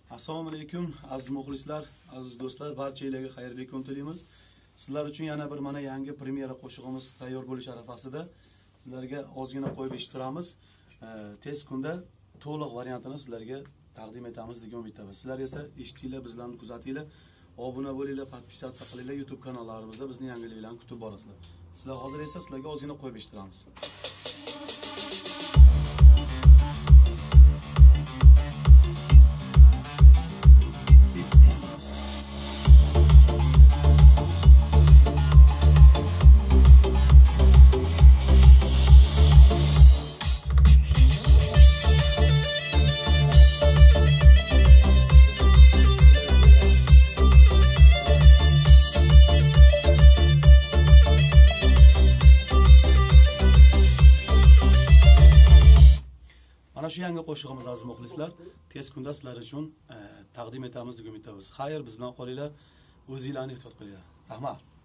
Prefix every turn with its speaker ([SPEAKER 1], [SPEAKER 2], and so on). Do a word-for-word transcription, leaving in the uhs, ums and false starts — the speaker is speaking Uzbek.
[SPEAKER 1] Assalomu alaykum aziz muxlislar, aziz do'stlar, barchalarga xayrli kun tilaymiz. Sizlar uchun yana bir mana yangi premyera qo'shig'imiz tayyor bo'lish arafasida sizlarga ozgina qo'yib eshittiramiz. Tez kunda to'liq variantini sizlarga taqdim etamiz degan umiddaman. Sizlar esa eshitinglar, bizlarni kuzatinglar, obuna bo'linglar, podpisatsiya qilinglar, YouTube kanallarimizda bizning yangiliklarni kutib borasizlar. Sizlar hozir esa sizlarga ozgina qo'yib eshittiramiz. Mana shu yangi qo'shig'imiz aziz muxlislar, tez kunda sizlar uchun taqdim etamiz degan umiddamiz. Xayr, biz bilan qolinglar, o'zingizlarni ehtiyot qilinglar. Rahmat.